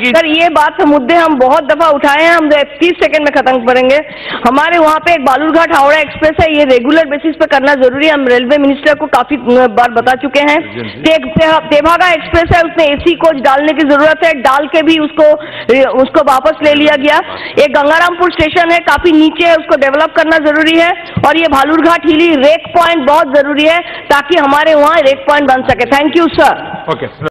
की। सर ये बात मुद्दे हम बहुत दफा उठाए हैं, हम 30 सेकंड में खत्म करेंगे। हमारे वहाँ पे एक बालूरघाट हावड़ा एक्सप्रेस है, ये रेगुलर बेसिस पे करना जरूरी है। हम रेलवे मिनिस्टर को काफी बार बता चुके हैं। तेभागा एक्सप्रेस है, उसमें AC कोच डालने की जरूरत है, डाल के भी उसको वापस ले लिया गया। एक गंगारामपुर स्टेशन है, काफी नीचे है, उसको डेवलप करना जरूरी है। और ये भालूरघाट हिली रेक पॉइंट बहुत जरूरी है ताकि हमारे वहाँ रेक पॉइंट बन सके। Thank you sir. ओके।